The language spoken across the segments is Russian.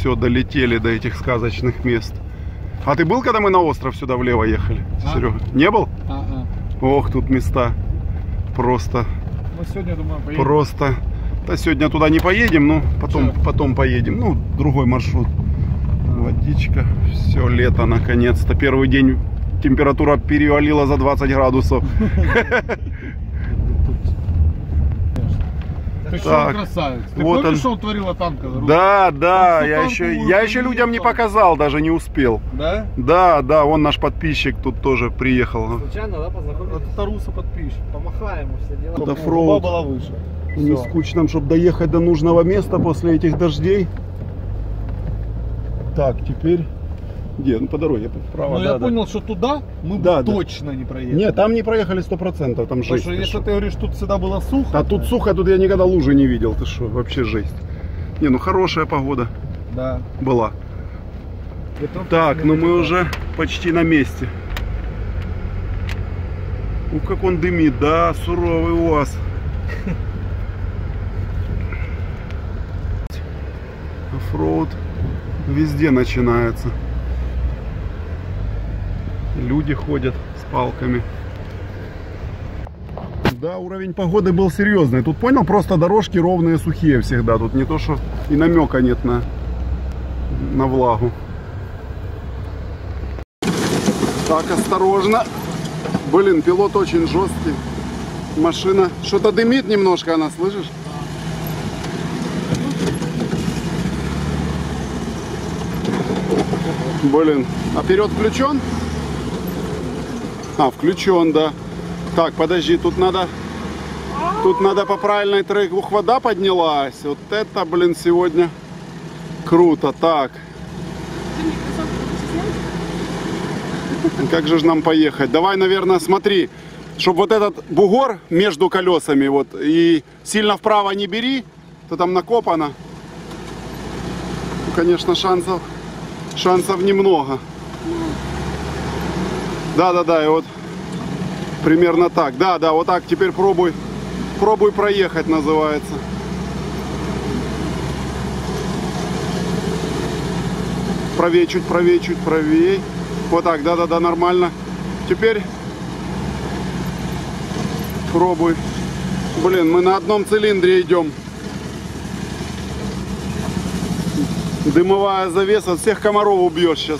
Все, долетели до этих сказочных мест. А ты был, когда мы на остров сюда влево ехали, Серега? Не был? Ох, тут места просто. Мы сегодня, думаю, поедем. Просто. Да, сегодня туда не поедем, но потом поедем. Ну, другой маршрут. Водичка. Все, лето наконец-то. Первый день температура перевалила за 20 градусов. Ты что, красавец? Ты вот помнишь, что он творил танка? Да, я еще людям не показал, даже не успел. Да? Да, он наш подписчик тут тоже приехал. Случайно, да, познакомились? Это Таруса подписчик. Помахаем, все дела. Это фроуд. Была выше. Не скучно, чтобы доехать до нужного места после этих дождей. Так, теперь... Где? Ну, по дороге вправо. Но я понял, что туда мы точно не проехали. Нет, там не проехали 100%, там жесть. Потому что если ты говоришь, тут всегда было сухо. А тут сухо, тут я никогда лужи не видел. Ты что, вообще жесть. Не, ну хорошая погода была. Так, ну мы уже почти на месте. Ух, как он дымит, да, суровый УАЗ. Оффроуд везде начинается. Люди ходят с палками. Да, уровень погоды был серьезный. Тут, понял, просто дорожки ровные, сухие всегда. Тут не то, что и намека нет на влагу. Так, осторожно. Блин, пилот очень жесткий. Машина что-то дымит немножко, она, слышишь? Блин, а вперед включен? А, включен, да. Так, подожди, тут надо по правильной треку. Ух, вода поднялась. Вот это, блин, сегодня круто. Так. Как же нам поехать? Давай, наверное, смотри, чтобы вот этот бугор между колесами, вот, и сильно вправо не бери, то там накопано. Ну, конечно, шансов немного. Да, и вот примерно так. Да, вот так. Теперь пробуй проехать, называется. Правее, чуть правее. Вот так, да, нормально. Теперь пробуй. Блин, мы на одном цилиндре идем. Дымовая завеса, всех комаров убьешь сейчас.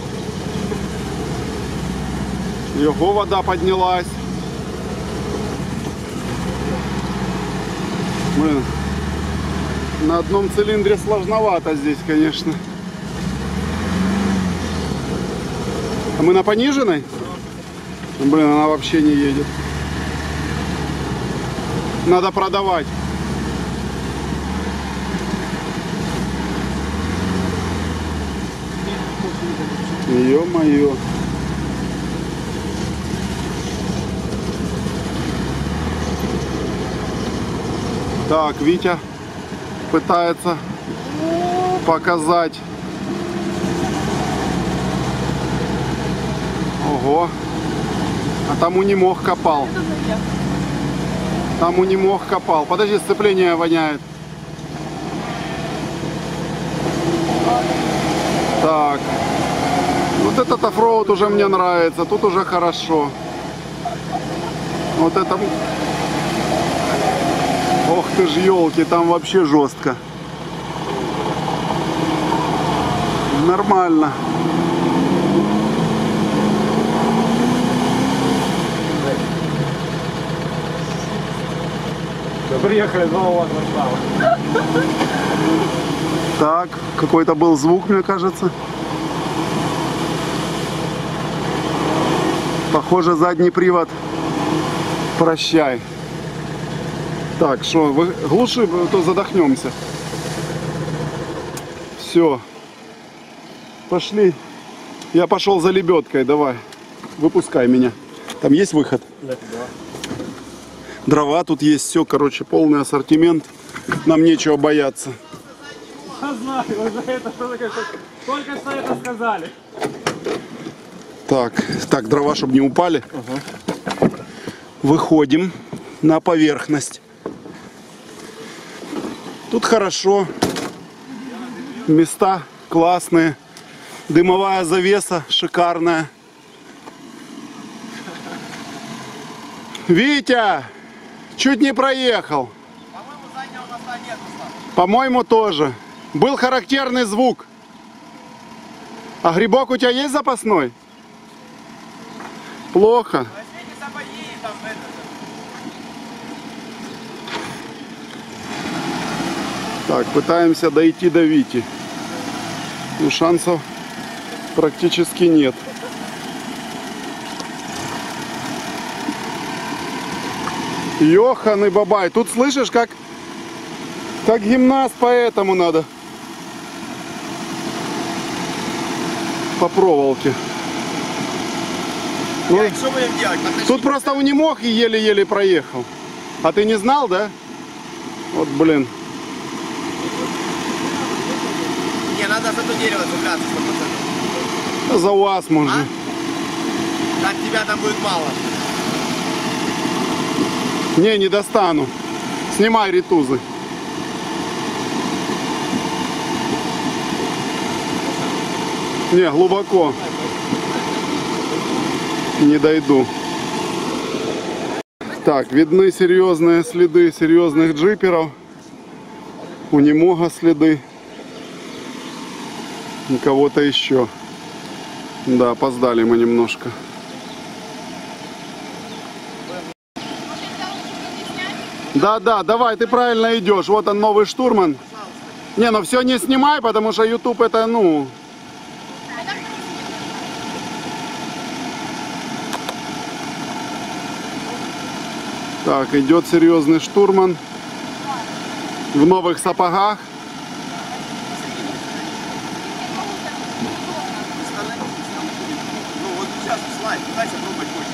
Его вода поднялась. Блин, на одном цилиндре сложновато здесь, конечно. А мы на пониженной? Блин, она вообще не едет. Надо продавать. Ё-моё. Так, Витя пытается показать. Ого. А там у немог копал. Подожди, сцепление воняет. Так. Вот этот оффроуд уже мне нравится. Тут уже хорошо. Вот это... Ох ты ж, елки, там вообще жестко. Нормально. Приехали, снова вас. Так, какой-то был звук, мне кажется. Похоже, задний привод. Прощай. Так, что, глуши, а то задохнемся. Все. Пошли. Я пошел за лебедкой, давай. Выпускай меня. Там есть выход? Да. Дрова тут есть, все, короче, полный ассортимент. Нам нечего бояться. Я знаю, вы за это только что это сказали. Так, дрова, чтобы не упали. Выходим на поверхность. Тут хорошо. Места классные. Дымовая завеса шикарная. Витя, чуть не проехал. По-моему, заднего моста нет. По-моему, тоже. Был характерный звук. А грибок у тебя есть запасной? Плохо. Возьмите сапоги и там это же. Так, пытаемся дойти до Вити. Ну, шансов практически нет. Ёханый бабай. Тут слышишь, как гимнаст, поэтому надо по проволоке. Ну, Что будем делать? тут просто у немог и еле-еле проехал. А ты не знал, да? Вот, блин. Не, надо за то дерево цепляться 100%. За УАЗ можно. Так тебя там будет мало. Не достану. Снимай ритузы. Не, глубоко. Не дойду. Так, видны серьезные следы серьезных джиперов. У немого следы. И кого-то еще. Да, опоздали мы немножко. Да, давай, ты правильно идешь. Вот он, новый штурман. Не, ну все не снимай, потому что YouTube это, ну... Так, идет серьезный штурман. В новых сапогах. Ну вот сейчас слайд, дайте пробовать больше.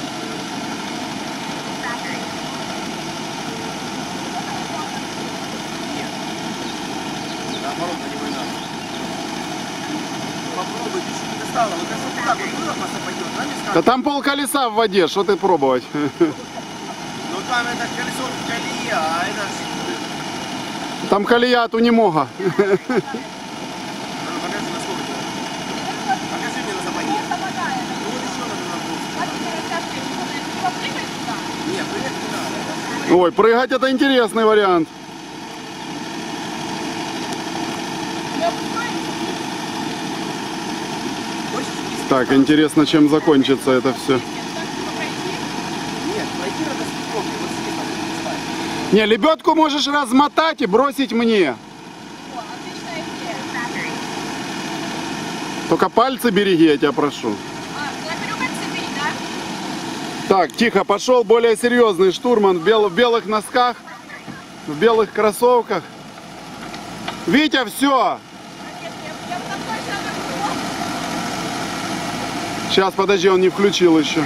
Нет. Наоборот, на него и надо. Попробуй, ты еще не достала. Вот если вот так вот просто пойдет, да, не Да скажешь? там пол колеса в воде, что ты пробовать? Ну там это колесо в колее, а это... Там колея от у немого. Ну, покажи на сколько. Покажи мне на сапоге. Ну вот еще надо на пол. Нет, прыгать не надо. Ой, прыгать это интересный вариант. Хочешь вниз? Так, интересно, чем закончится это все. Нет, пройти надо с пробки. Вот здесь надо ставить. Не, лебедку можешь размотать и бросить мне. Только пальцы береги, я тебя прошу. Так, тихо, пошел более серьезный штурман в белых носках, в белых кроссовках. Витя, все. Сейчас, подожди, он не включил еще.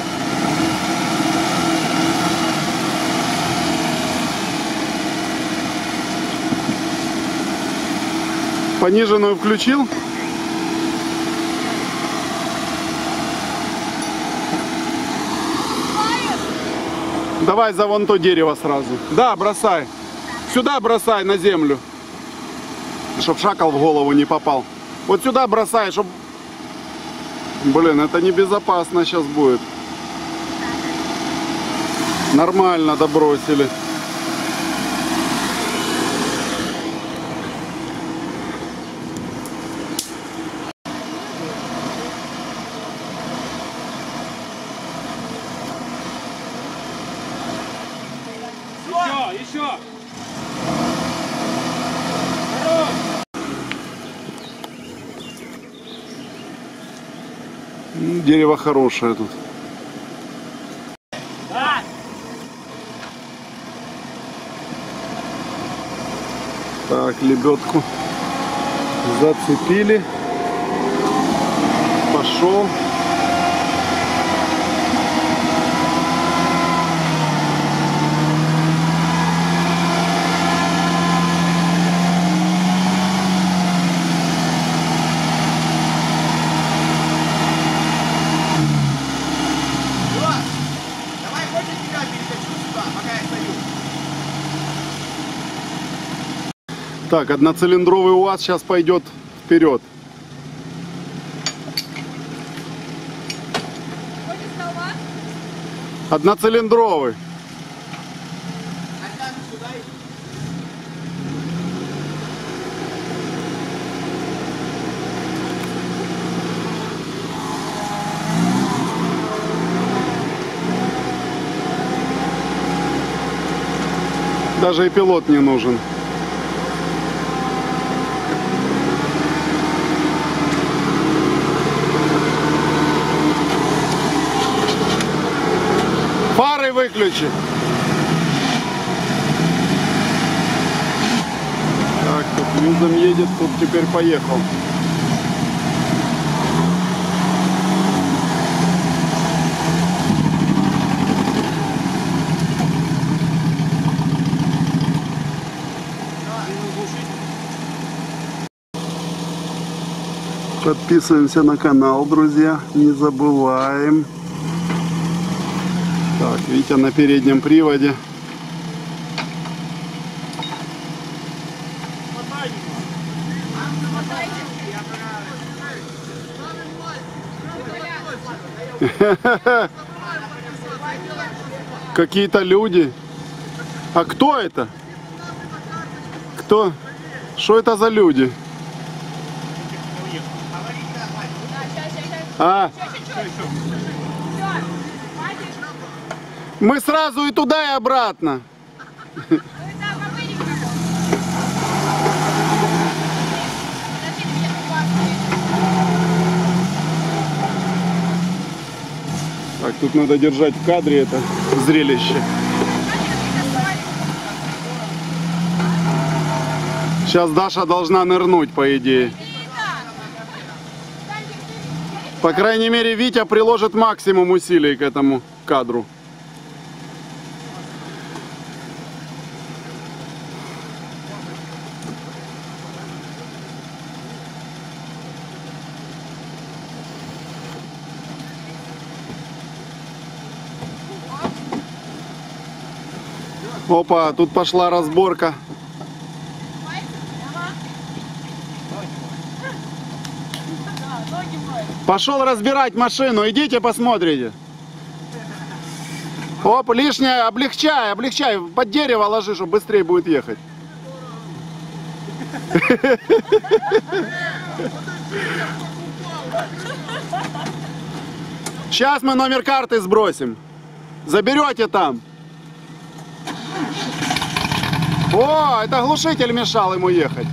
Пониженную включил? Давай за вон то дерево сразу. Да, бросай. Сюда бросай, на землю. Чтоб шакал в голову не попал. Вот сюда бросай, чтоб... Блин, это небезопасно сейчас будет. Нормально добросили. Еще! Дерево хорошее тут. Так, лебедку зацепили. Пошел. Давай хоть тебя перекачу сюда, пока я стою. Так, одноцилиндровый УАЗ сейчас пойдет Вперед. Одноцилиндровый. Даже и пилот не нужен. Фары выключи. Так, тут Юзом едет, тут теперь поехал. Подписываемся на канал, друзья, не забываем. Так, Витя на переднем приводе. Какие-то люди. А кто это? Кто? Что это за люди? А? Мы сразу и туда, и обратно. Так, тут надо держать в кадре это зрелище. Сейчас Даша должна нырнуть, по идее. По крайней мере, Витя приложит максимум усилий к этому кадру. Опа, тут пошла разборка. Пошел разбирать машину, идите посмотрите. Оп, лишнее, облегчай, облегчай, под дерево ложи, чтобы быстрее будет ехать. Сейчас мы номер карты сбросим. Заберете там. О, это глушитель мешал ему ехать.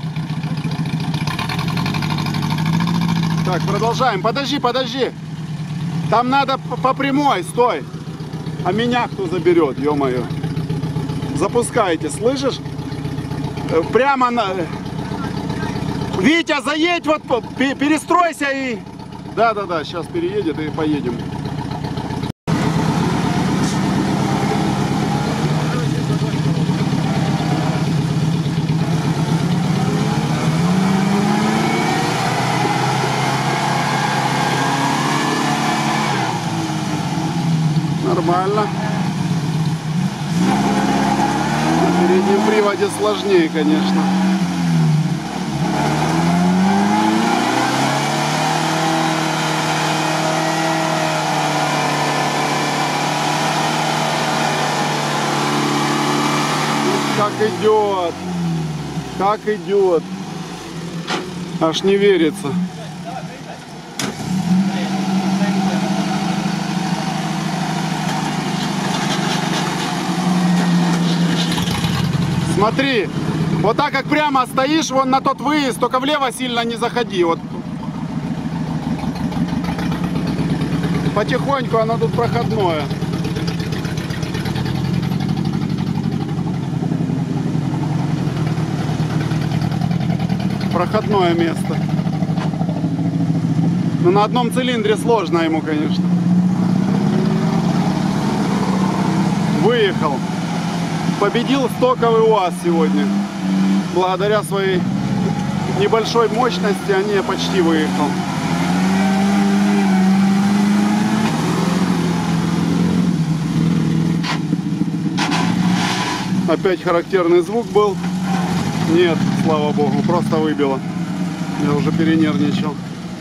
Так, продолжаем. Подожди, подожди. Там надо по прямой, стой. А меня кто заберет, ё-моё. Запускайте, слышишь? Прямо на... Витя, заедь, вот, перестройся и... Да-да-да, сейчас переедет и поедем. Нормально. На переднем приводе сложнее, конечно. Как идет. Как идет. Аж не верится. Смотри, вот так как прямо стоишь, вон на тот выезд, только влево сильно не заходи. Вот. Потихоньку оно тут проходное. Проходное место. Но на одном цилиндре сложно ему, конечно. Выехал. Победил стоковый УАЗ сегодня. Благодаря своей небольшой мощности, а не почти выехал. Опять характерный звук был. Нет, слава богу, просто выбило. Я уже перенервничал.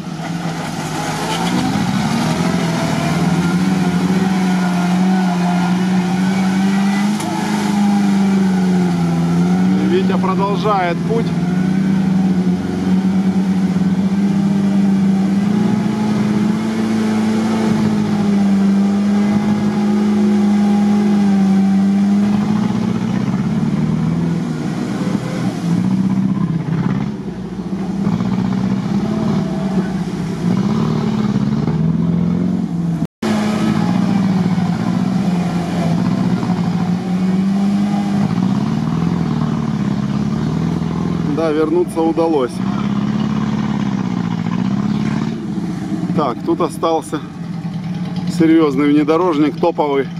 Витя продолжает путь. Да, вернуться удалось. Так, тут остался серьезный внедорожник, топовый.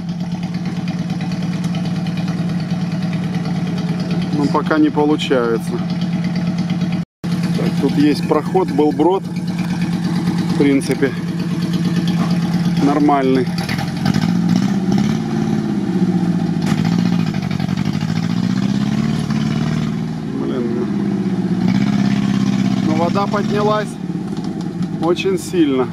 Но пока не получается. Так, тут есть проход, был брод. В принципе, нормальный. Вода поднялась очень сильно.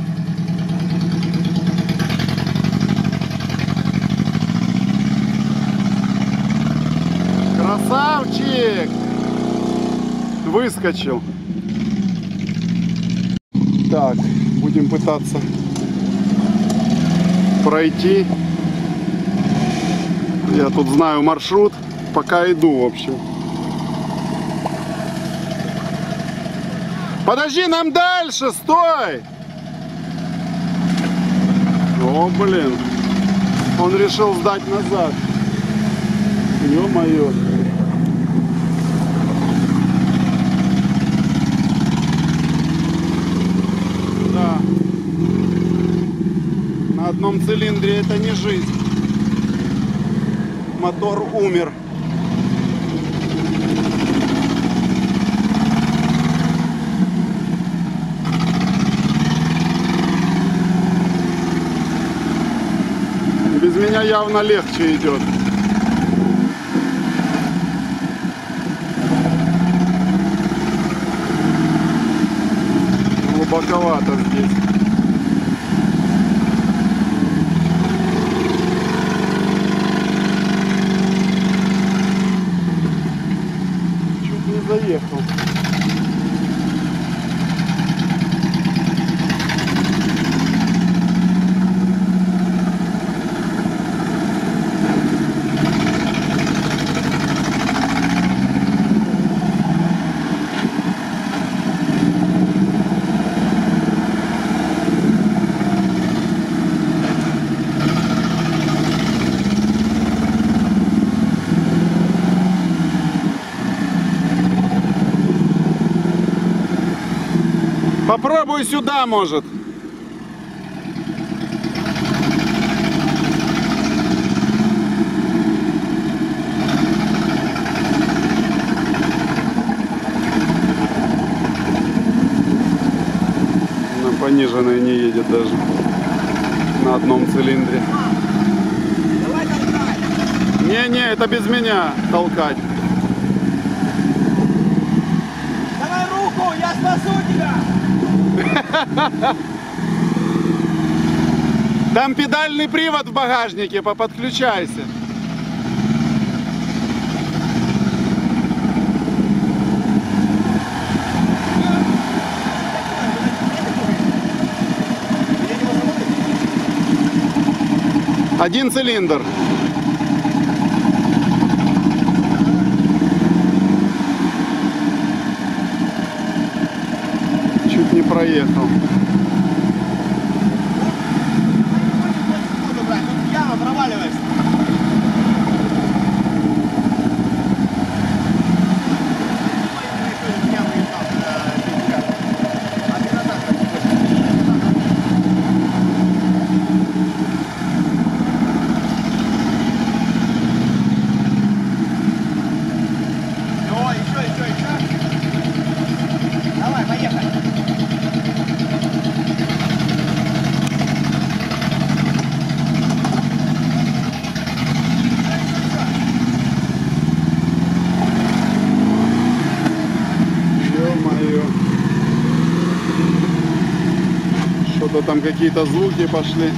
Красавчик! Выскочил. Так, будем пытаться пройти. Я тут знаю маршрут, пока иду, в общем. Подожди, нам дальше, стой! О, блин. Он решил сдать назад. Ё-моё. Да. На одном цилиндре это не жизнь. Мотор умер. Без меня явно легче идет. Глубоковато здесь. Чуть не заехал. Попробуй сюда, может. На пониженной не едет даже. На одном цилиндре. Давай толкай. Не-не, это без меня толкать. Давай руку, я спасу тебя. Там педальный привод в багажнике, подключайся. Один цилиндр. Чуть не проехал. Яма, проваливаешься. Давай, поехали. Что-то там какие-то звуки пошли.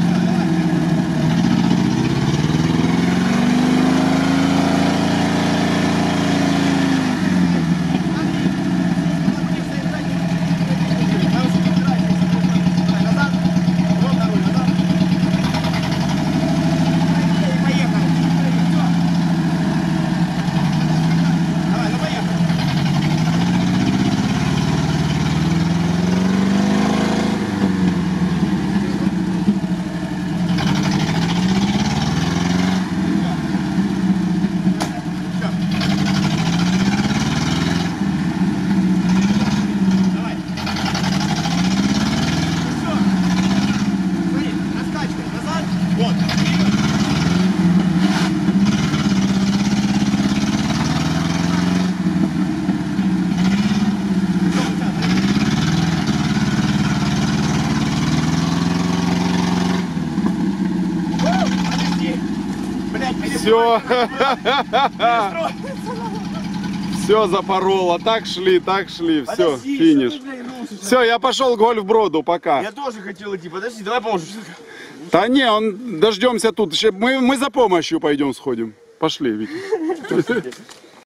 Все. Все запороло. Так шли. Все, финиш. Все, я пошел к Гольфброду, пока. Я тоже хотел идти, подожди, давай поможешь. Да не, дождемся тут. Мы за помощью пойдем сходим. Пошли, Витя.